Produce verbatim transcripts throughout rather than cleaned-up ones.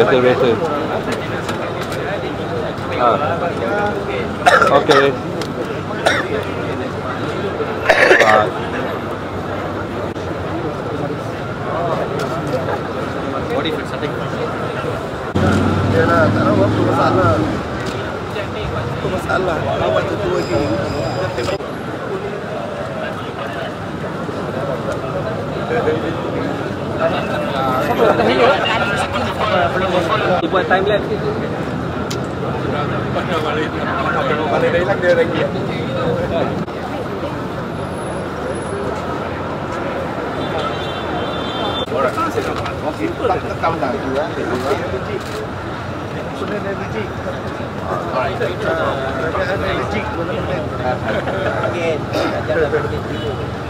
biasa-biasa. Ha. Okey. Alright. What if it's something? Yalah, tak tahu apa masalah. Apa masalah? Awak tu tu lagi. Buat time lapse itu. Balik dah hilang dia lagi. Orang okey, tak tekam dah tu ya. Sudah ada biji. Ah, itu itu. Ada biji benar-benar. Okey, jangan begitu.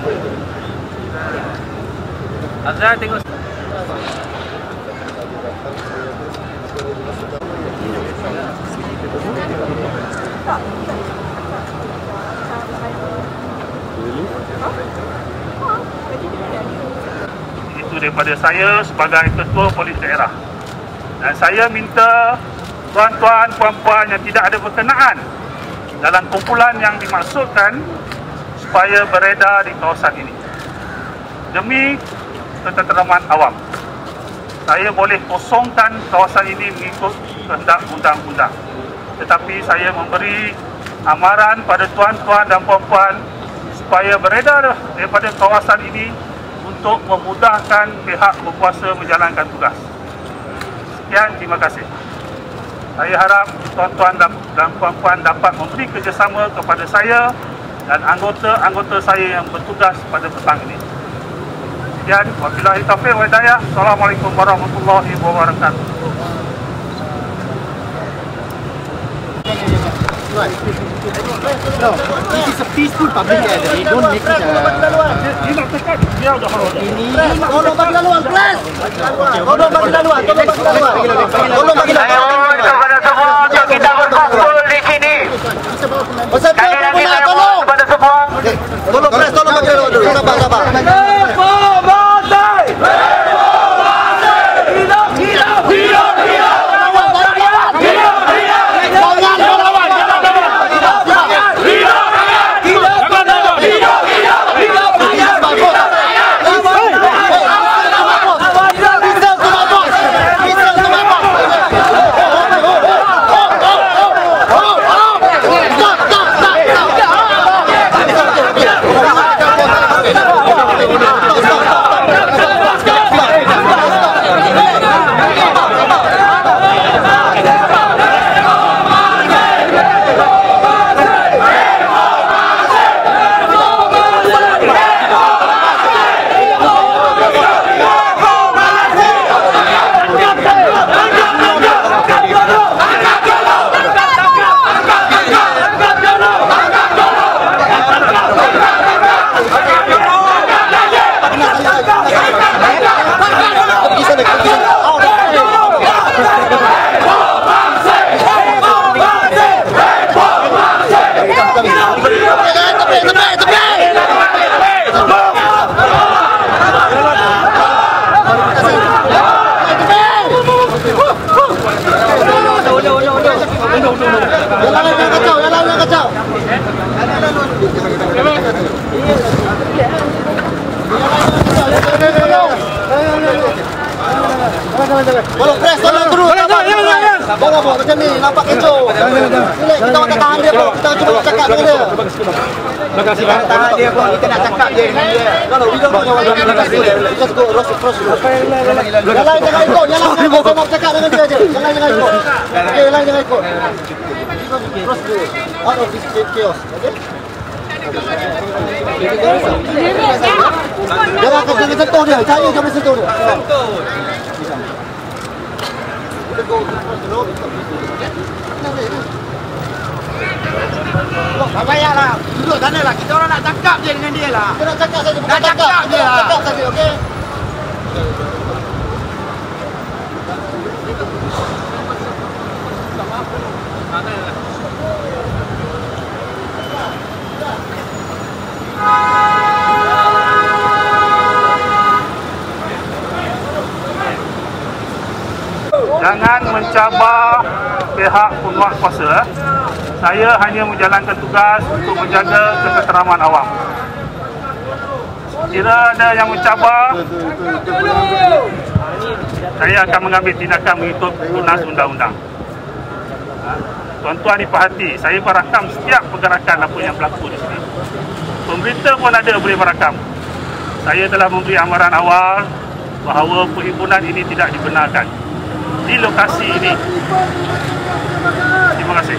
Azra tengok. Itu daripada saya sebagai ketua polis daerah. Dan saya minta tuan-tuan, puan-puan yang tidak ada berkenaan dalam kumpulan yang dimaksudkan supaya beredar di kawasan ini. Demi ketenteraman awam, saya boleh kosongkan kawasan ini mengikut kehendak undang-undang. Tetapi saya memberi amaran pada tuan-tuan dan puan-puan supaya beredar daripada kawasan ini untuk memudahkan pihak berkuasa menjalankan tugas. Sekian, terima kasih. Saya harap tuan-tuan dan puan-puan dapat memberi kerjasama kepada saya dan anggota-anggota saya yang bertugas pada petang ini. Sekian, wabillahi taufiq wal hidayah. Assalamualaikum warahmatullahi wabarakatuh. No, this is a peaceful public gathering. Don't make it a... Dia nak tekan, dia dah harus. Ini... Tolong bagi laluan, kelas! Tolong bagi laluan, tolong bagi laluan. Tolong bagi laluan. Ayo kepada semua untuk kita berkumpul di sini. Sekali lagi saya mohon kepada semua. Tolong kelas, tolong bagi laluan dulu. Sabar, sabar. Reformasi! Reformasi! Hidup, hidup, hidup, hidup! Tolong press, tolong turun. Jangan buat macam ni, nampak kecoh. Kita nak tahan dia pun, kita cuba cakap dengan dia. Terima kasih. Tahan dia pun, kita nak cakap je dengan dia. Kalau we don't know what we're going to say, we just go cross cross. Yang lain jangan ikut, yang lain jangan ikut. Nak cakap dengan dia je. Yang lain jangan ikut. Okey, yang lain jangan ikut. Cross go. Out of this chaos, okey? Jangan jangan sentuh dia, saya jangan sentuh dia. Sentuh. Tak payahlah, duduk sana lah. Kita orang nak cakap je dengan dia lah. Kita nak cakap saja, bukan cakap. Cakap je lah. Cakap saja, okey? Dan jangan mencabar pihak penguatkuasa. Saya hanya menjalankan tugas untuk menjaga ketenteraman awam. Jika ada yang mencabar, saya akan mengambil tindakan mengikut tunas undang-undang. Tuan-tuan diperhati, saya merakam setiap pergerakan apa yang berlaku di sini. Pemberita pun ada boleh merakam. Saya telah memberi amaran awal bahawa perhimpunan ini tidak dibenarkan di lokasi ini. Terima kasih.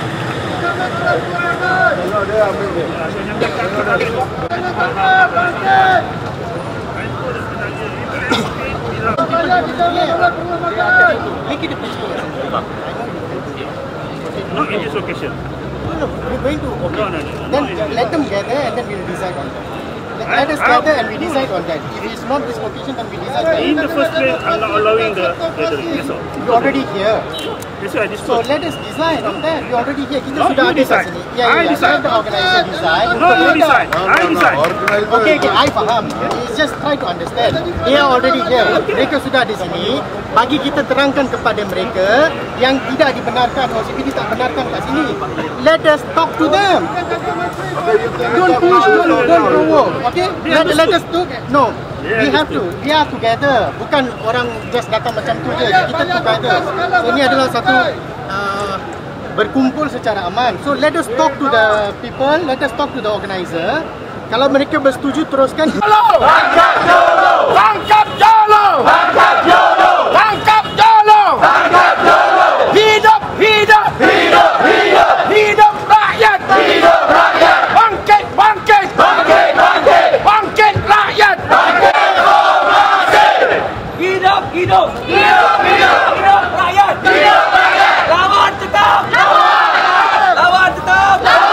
Not in this location. No, we're going to. Okay. No, no, no. Then let them gather and then we'll decide on that. Let, let us gather and we decide on that. If it's not this location, then we decide. In the first place, I'm not allowing the gathering. That's all. You're already here. That's why I So disperse. let us decide on that. We're already here. Kita No, sudah you ada decide. kat sini. I Yeah, yeah, decide. Let the organizer decide. No, you decide. I decide. Okay, okay, I faham. It's just try to understand. They are already here. Mereka sudah di sini. Bagi kita terangkan kepada mereka yang tidak dibenarkan, O C P D tak benarkan kat sini. Let us talk to them. Don't push, don't, don't provoke. Okay? Let, let us talk. No. We have to. We are together. Bukan orang just datang macam tu je. Kita together. So ini adalah satu uh, berkumpul secara aman. So let us talk to the people. Let us talk to the organizer. Kalau mereka bersetuju, teruskan. Tangkap Jho Low! Tangkap Jho Low! Tangkap Jho Low! Tangkap Jho Low! Tangkap Jho Low! Hidup, hidup, hidup, hidup, hidup rakyat, hidup rakyat. Bangkit, bangkit, bangkit, bangkit, bangkit rakyat, bangkit demokrasi. Hidup, hidup, hidup, hidup, hidup rakyat, hidup rakyat. Lawan tetap, lawan, lawan tetap, lawan.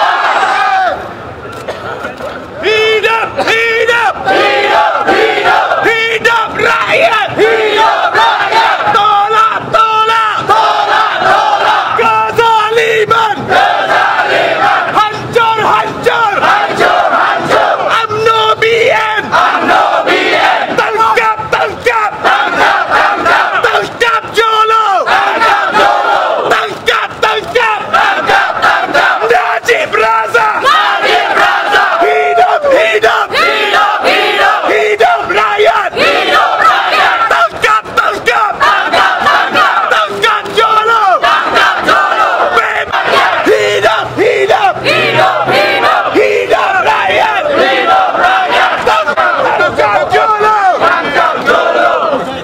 Hidup, hidup, hidup, hidup, hidup rakyat, hidup rakyat. Tolak, tolak, tolak, tolak kezaliman, kezaliman. Hancur, hancur, hancur, hancur. UMNO B N, UMNO B N. Tangkap, tangkap, tangkap, tangkap, tangkap Jho Low, tangkap Jho Low. Tangkap, tangkap, tangkap, tangkap Najib Razak, Najib Razak. Hidup, hidup, hidup, hidup, hidup rakyat, hidup rakyat. Tangkap, tangkap, tangkap, tangkap, tangkap Jho Low, tangkap Jho Low. Hidup, hidup, hidup, hidup, hidup rakyat, hidup rakyat. Tangkap Jho Low, tangkap Jho Low.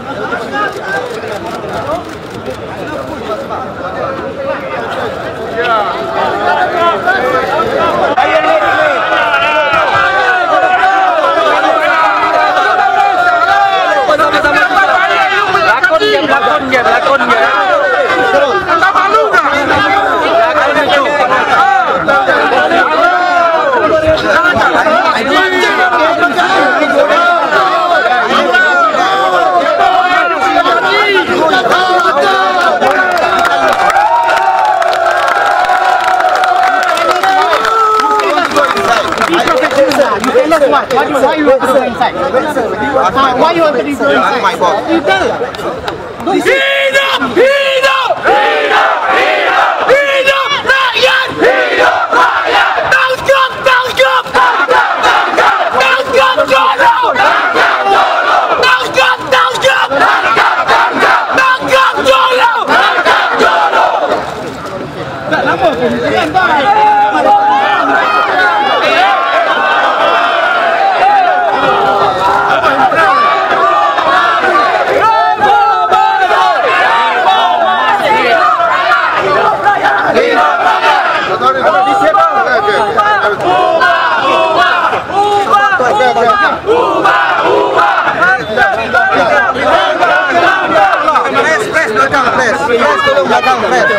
Lakon je, lakon je, lakon je. Tak malu tak? Lakon je. Why, why you want to go inside? Uh, why you want to go inside? You tell. Don't say. Hidup, hidup, hidup, hidup, hidup rakyat, hidup rakyat. Tangkap, tangkap, tangkap, tangkap, tangkap Jho Low, tangkap Jho Low. Tangkap, tangkap, tangkap, tangkap, tangkap Jho Low, tangkap Jho Low. Tak lama pun. Jangan bye. Belakang, press.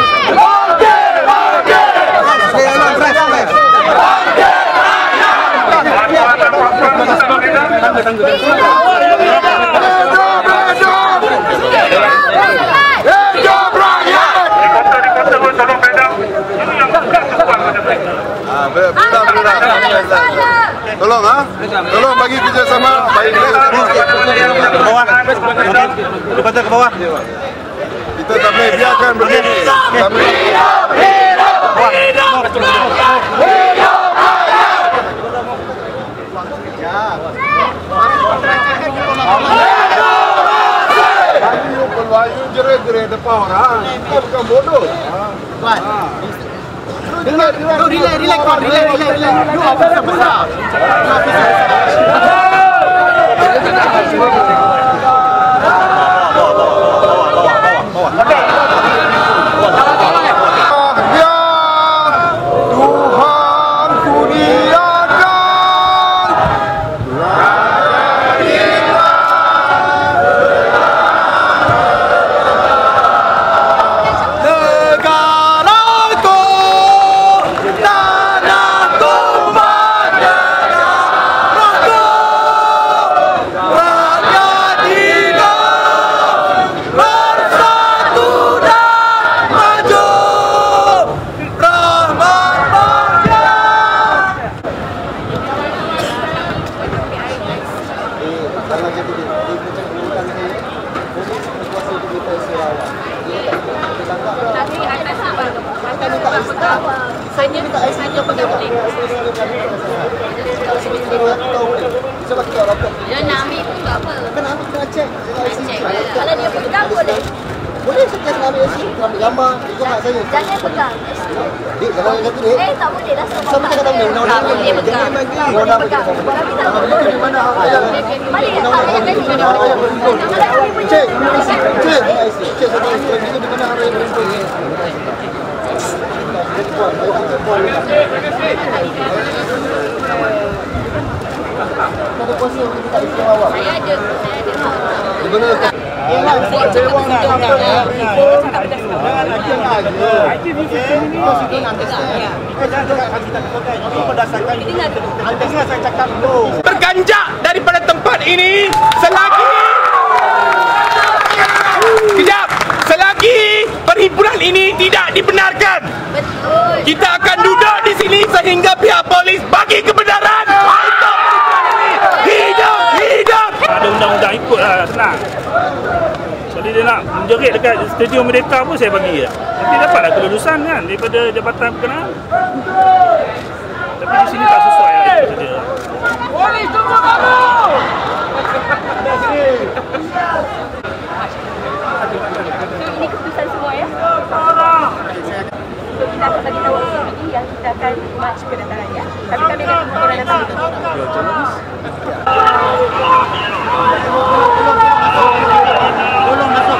Tolong ah, tolong bagi kerjasama baik ke bawah, ke bawah. Kita tak boleh biarkan begini. Tak boleh. You keluar, you jerit-jerit depan orang. Kita bukan bodoh. Tuan. Relax, relax, relax, relax, relax, relax. You officer besar. You officer Dia nak ambil tu apa? Kan ambil kena cek. Cek. Kalau dia pegang boleh. Boleh sekian ambil S U, ambil gambar, ikut hak saya. Jangan pegang. Dik, kalau yang kata dik. Eh, tak boleh dah. Sama cakap tak boleh, undang-undang. Tak boleh pegang. Tak boleh pegang. Kami tak boleh. Di mana ayah? Balik tak payah gaji. Cek, cek, cek satu isteri itu di mana hari ini? Ada kuasa untuk kita isteri awak. Saya ada. Saya ada. Di mana? Saya cakap dengan dia. Berganjak daripada tempat ini selagi Kejap Selagi perhimpunan ini tidak dibenarkan. Betul. Kita akan duduk di sini sehingga pihak polis bagi kebenaran untuk perhimpunan ini. Hidup, hidup. Ada undang-undang ikut lah, senang. Jadi dia nak menjerit dekat Stadium Merdeka pun saya bagi lah. Nanti dapatlah kelulusan kan daripada jabatan berkenaan. Tapi di sini tak sesuai lah itu saja. Polis tunggu kamu. Ini keputusan semua ya. So kita akan bagi tahu ini yang kita akan march penandaran ya. Tapi kami akan orang datang. Tolong masuk.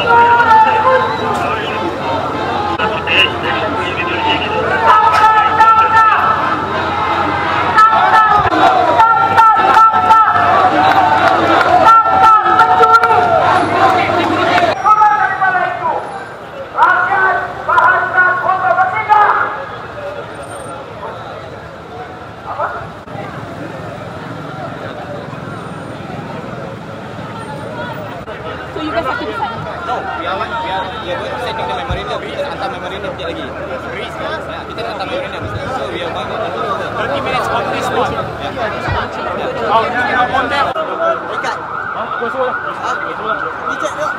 So you guys have to decide. No, we are one, we are, we are going to send the memorandum. Kita nak hantar memorandum sekejap lagi. Ya, kita nak hantar memorandum. So we are going to thirty minutes on this one. Ya. Oh, now on there. Ikat. Ha? Kau suruh lah. Ha? Ni cek tengok.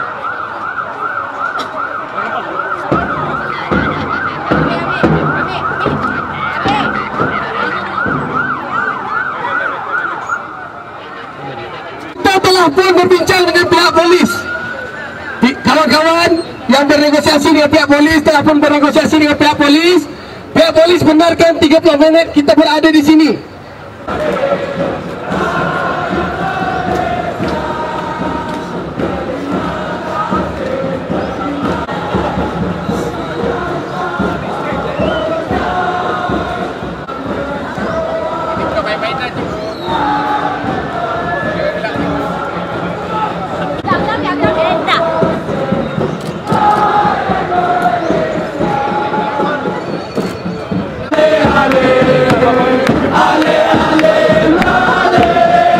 Kita telah pun berbincang dengan pihak polis. Kawan-kawan yang bernegosiasi dengan pihak polis telah pun bernegosiasi dengan pihak polis. Pihak polis benarkan tiga puluh minit kita berada di sini. Ale, ale, ale, ale.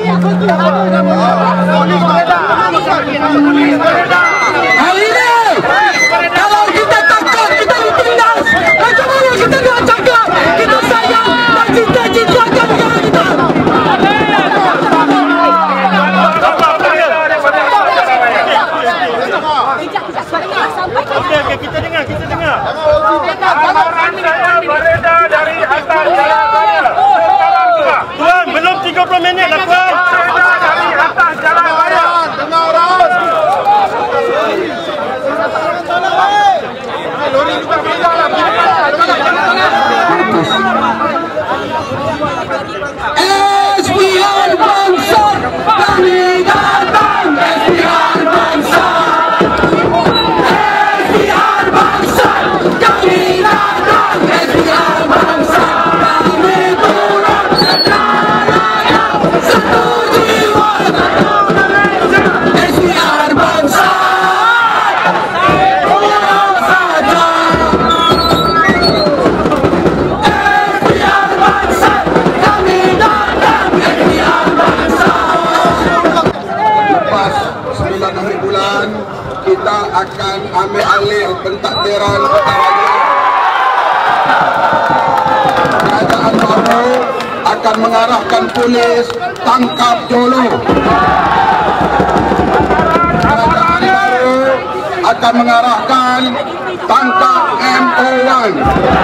Hari ini kalau kita takut, kita ditindas. Macam mana kita nak cakap kita sayang dan cinta-cintakan negara kita? Okey, kita dengar, kita dengar. Orang saya beredar dari atas jalan raya. Tuan, belum tiga puluh minit lah tuan. Beredar dari atas jalan raya. Dengar orang. Lori juga beredar lah. S P R bangsa, kami datang. S P R bangsa. Kita akan ambil alih pentadbiran kerajaan baru akan mengarahkan polis Tangkap Jho Low. Kerajaan baru akan mengarahkan Tangkap M O satu.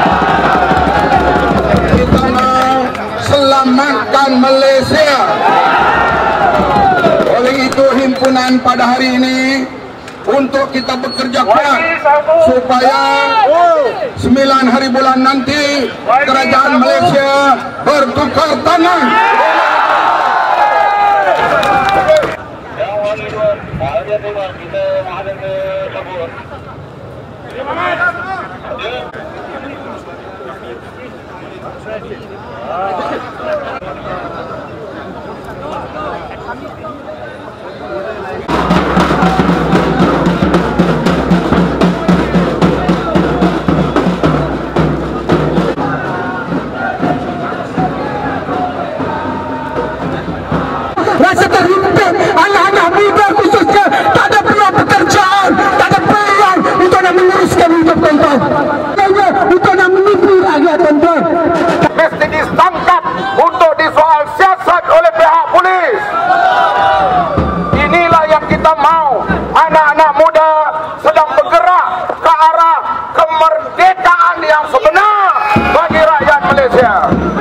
Kita mau selamatkan Malaysia. Oleh itu himpunan pada hari ini untuk kita bekerja kuat supaya sembilan hari bulan nanti kerajaan Malaysia bertukar tangan. Rasa terhimpit anak-anak muda khususnya tak ada peluang pekerjaan, tak ada peluang untuk nak menguruskan hidup tuan-tuan, untuk nak menipu rakyat tuan-tuan. Mesti ditangkap untuk disoal siasat oleh pihak polis. Inilah yang kita mau. Anak-anak muda sedang bergerak ke arah kemerdekaan yang sebenar bagi rakyat Malaysia.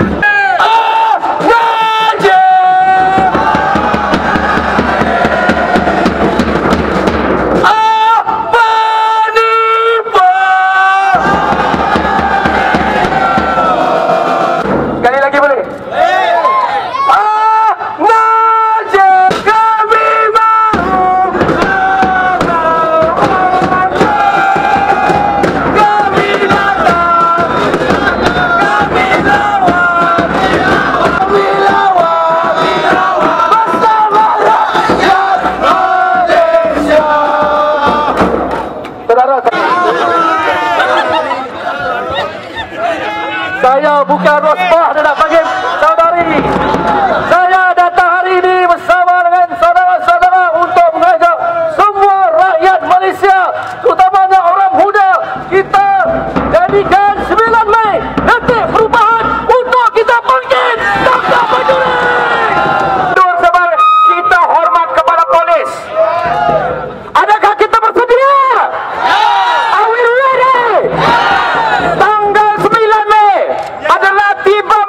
Saya bukan rosbah dan nak panggil saudari. Saya datang hari ini bersama dengan saudara-saudara untuk mengajak semua rakyat Malaysia, terutamanya orang muda, kita jadikan sembilan Mei detik perubahan untuk kita bangkit Tangkap Jho Low. Sebab kita hormat kepada polis. Adakah kita bersedia? Are we ready? Tanggal sembilan Mei adalah tiba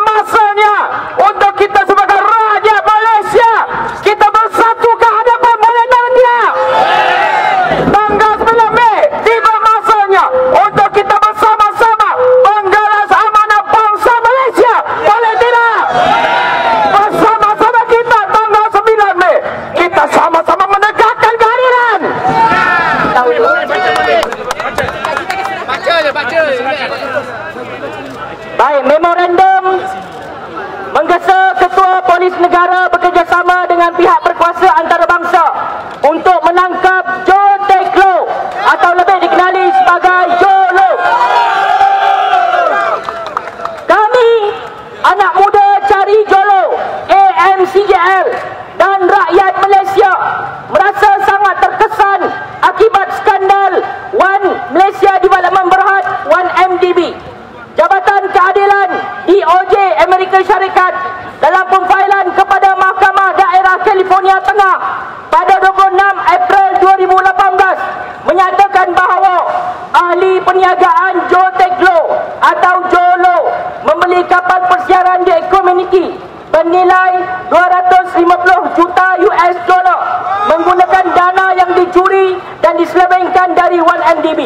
merasa sangat terkesan akibat skandal One Malaysia Development Berhad One M D B. Jabatan Keadilan D O J Amerika Syarikat dalam pemfailan kepada Mahkamah Daerah California Tengah pada dua puluh enam April dua ribu lapan belas menyatakan bahawa ahli perniagaan Low Taek Jho atau Jho Low membeli kapal persiaran di komuniti bernilai dua ratus lima puluh juta U S dollar menggunakan dana yang dicuri dan diselewengkan dari One M D B.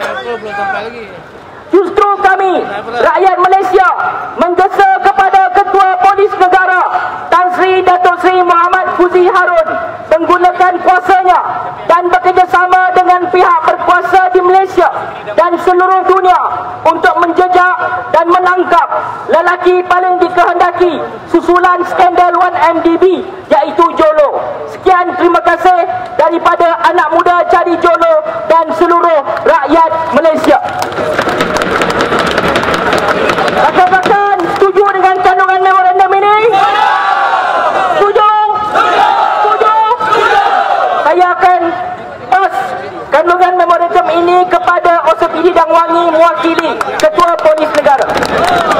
Justru kami, rakyat Malaysia, menggesa kepada Ketua Polis Negara Tan Sri Datuk Sri Muhammad Fuzi Harun menggunakan kuasanya dan bekerjasama dengan pihak berkuasa di Malaysia dan seluruh dunia untuk menjejak dan menangkap lelaki paling dikehendaki susulan skandal One M D B, iaitu Jho Low. Sekian, terima kasih daripada anak muda cari Jho Low dan seluruh rakyat Malaysia. Rakan-rakan, setuju dengan kandungan memorandum ini? Setuju? Setuju? Saya akan pas kandungan memorandum ini kepada O S P D dan Wangi mewakili Ketua Polis Negara.